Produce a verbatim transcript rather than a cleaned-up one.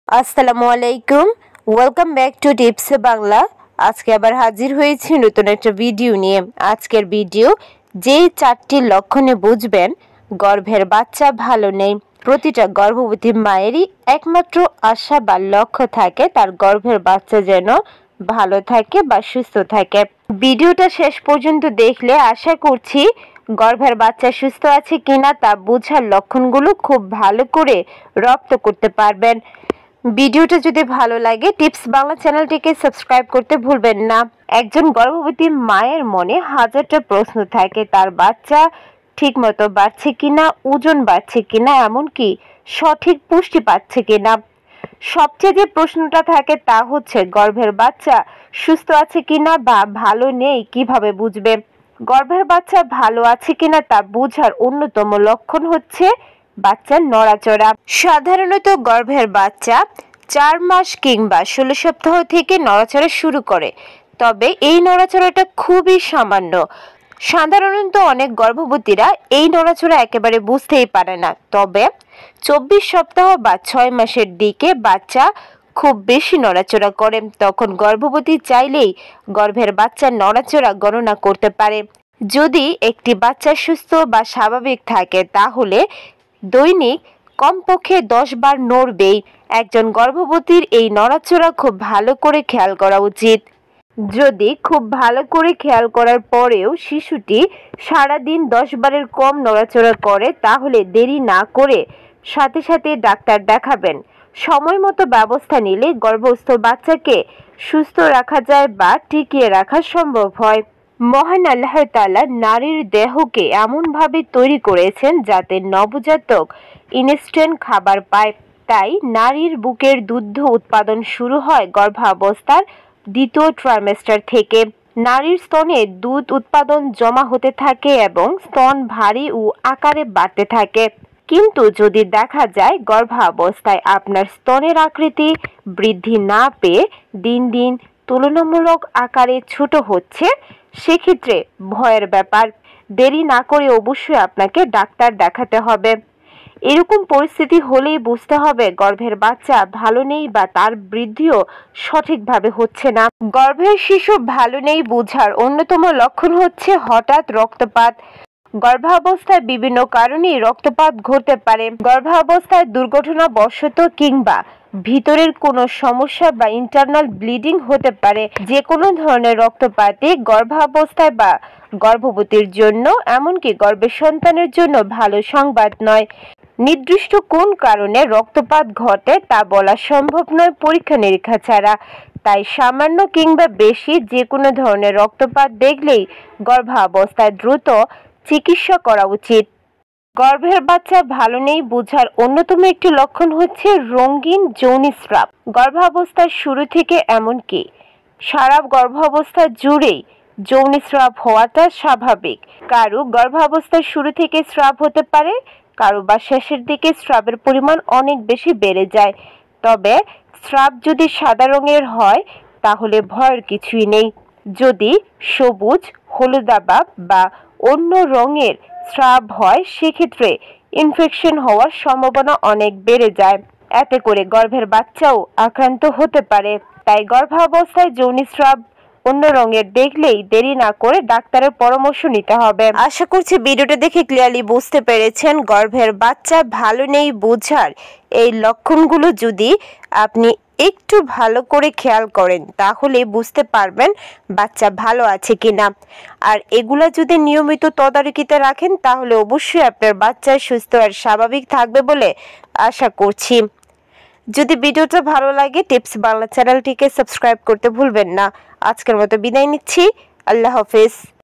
আসসালামু আলাইকুম, welcome back to tips Bangla. আজকে আবার হাজির হয়েছি নতুন একটা ভিডিও নিয়ে। আজকের ভিডিও, যেই চারটি লক্ষণে বুঝবেন গর্ভের বাচ্চা ভালো নেই। প্রতিটা গর্ভবতী মায়েরই একমাত্র আশা বা লক্ষ্য থাকে তার গর্ভের বাচ্চা যেন ভালো থাকে বা সুস্থ থাকে। ভিডিওটা শেষ পর্যন্ত দেখলে আশা করছি গর্ভের বাচ্চা সুস্থ আছে কিনা তা বোঝার লক্ষণগুলো খুব ভালো করে রপ্ত করতে পারবেন। ভিডিওটা যদি ভালো লাগে টিপস বাংলা চ্যানেলটিকে সাবস্ক্রাইব করতে ভুলবেন না। একজন গর্ভবতী মায়ের মনে হাজারটা প্রশ্ন থাকে, তার বাচ্চা ঠিকমতো বাড়ছে কিনা, ওজন বাড়ছে কিনা, এমনকি সঠিক পুষ্টি পাচ্ছে কিনা। সবচেয়ে যে প্রশ্নটা থাকে তা হচ্ছে গর্ভের বাচ্চা সুস্থ আছে কিনা বা ভালো নেই কিভাবে বুঝবে। গর্ভের বাচ্চা ভালো আছে কিনা তা বোঝার অন্যতম লক্ষণ হচ্ছে বাচ্চার নড়াচড়া। সাধারণত গর্ভের বাচ্চা চার মাস কিংবা ষোলো সপ্তাহ থেকে নড়াচড়া শুরু করে, তবে এই নড়াচড়াটা খুবই সামান্য। সাধারণত অনেক গর্ভবতীরা এই নড়াচড়া একেবারে বুঝতেই পারে না, তবে চব্বিশ সপ্তাহ বা ছয় মাসের দিকে বাচ্চা খুব বেশি নড়াচড়া করে। তখন গর্ভবতী চাইলেই গর্ভের বাচ্চার নড়াচড়া গণনা করতে পারে। যদি একটি বাচ্চা সুস্থ বা স্বাভাবিক থাকে তাহলে দৈনিক কমপক্ষে দশ বার নড়বেই। একজন গর্ভবতীর এই নড়াচড়া খুব ভালো করে খেয়াল করা উচিত। যদি খুব ভালো করে খেয়াল করার পরেও শিশুটি সারাদিন দশ বারের কম নড়াচড়া করে তাহলে দেরি না করে সাথে সাথে ডাক্তার দেখাবেন। সময় মতো ব্যবস্থা নিলে গর্ভস্থ বাচ্চাকে সুস্থ রাখা যায় বা টিকিয়ে রাখা সম্ভব হয়। মহান আল্লাহ তাআলা নারীর দেহকে এমনভাবে তৈরি করেছেন যাতে নবজাতক ইনস্ট্যান্ট খাবার পায়। তাই নারীর বুকের দুগ্ধ উৎপাদন শুরু হয় গর্ভাবস্থার দ্বিতীয় ট্রাইমেস্টার থেকে। নারীর স্তনে দুধ উৎপাদন জমা হতে থাকে এবং স্তন ভারী ও আকারে বাড়তে থাকে। কিন্তু যদি দেখা যায় গর্ভাবস্থায় আপনার স্তনের আকৃতি বৃদ্ধি না পেয়ে দিন দিন তুলনামূলক আকারে ছোট হচ্ছে, সেক্ষেত্রে ভয়ের ব্যাপার। দেরি না করে অবশ্যই আপনাকে ডাক্তার দেখাতে হবে। এরকম পরিস্থিতি হলেই বুঝতে হবে গর্ভের বাচ্চা ভালো নেই বা তার বৃদ্ধিও সঠিকভাবে হচ্ছে না। গর্ভের শিশু ভালো নেই বোঝার অন্যতম লক্ষণ হচ্ছে হঠাৎ রক্তপাত। গর্ভাবস্থায় বিভিন্ন কারণেই রক্তপাত ঘটতে পারে। গর্ভাবস্থায় দুর্ঘটনাবশত কিংবা ভিতরের কোনো সমস্যা বা ইন্টারনাল ব্লিডিং হতে পারে। যে কোনো ধরনের রক্তপাতই গর্ভাবস্থায় বা গর্ভবতীর জন্য, এমনকি গর্ভের সন্তানের জন্য ভালো সংবাদ নয়। নির্দিষ্ট কোন কারণে রক্তপাত ঘটে তা বলা সম্ভব নয় পরীক্ষা নিরীক্ষা ছাড়া। তাই সামান্য কিংবা বেশি যে কোনো ধরনের রক্তপাত দেখলেই গর্ভাবস্থায় দ্রুত চিকিৎসা করা উচিত। গর্ভের বাচ্চা ভালো নেই বোঝার অন্যতম একটি লক্ষণ হচ্ছে রঙিন যৌনিস্রাব। গর্ভাবস্থার শুরু থেকে এমনকি সারা গর্ভাবস্থা জুড়েই যৌনিস্রাব হওয়াটা স্বাভাবিক। কারো গর্ভাবস্থার শুরু থেকে স্রাব হতে পারে, কারো বা শেষের দিকে স্রাবের পরিমাণ অনেক বেশি বেড়ে যায়। তবে স্রাব যদি সাদা রঙের হয় তাহলে ভয়ের কিছুই নেই। যদি সবুজ, হলুদাভ বা অন্য রঙের স্রাব হয় সেক্ষেত্রে ইনফেকশন হওয়ার সম্ভাবনা অনেক বেড়ে যায়। এতে করে গর্ভের বাচ্চাও আক্রান্ত হতে পারে। তাই গর্ভাবস্থায় যৌনিস্রাব অন্য রঙের দেখলেই দেরি না করে ডাক্তারের পরামর্শ নিতে হবে। আশা করছি ভিডিওটা দেখে ক্লিয়ারলি বুঝতে পেরেছেন গর্ভের বাচ্চা ভালো নেই বোঝার এই লক্ষণগুলো যদি আপনি একটু ভালো করে খেয়াল করেন তাহলে বুঝতে পারবেন বাচ্চা ভালো আছে কিনা। আর এগুলা যদি নিয়মিত তদারকিতে রাখেন তাহলে অবশ্যই আপনার বাচ্চা সুস্থ আর স্বাভাবিক থাকবে বলে আশা করছি। যদি ভিডিওটা ভালো লাগে টিপস বাংলা চ্যানেলটিকে সাবস্ক্রাইব করতে ভুলবেন না। আজকের মতো বিদায় নিচ্ছি। আল্লাহ হাফেজ।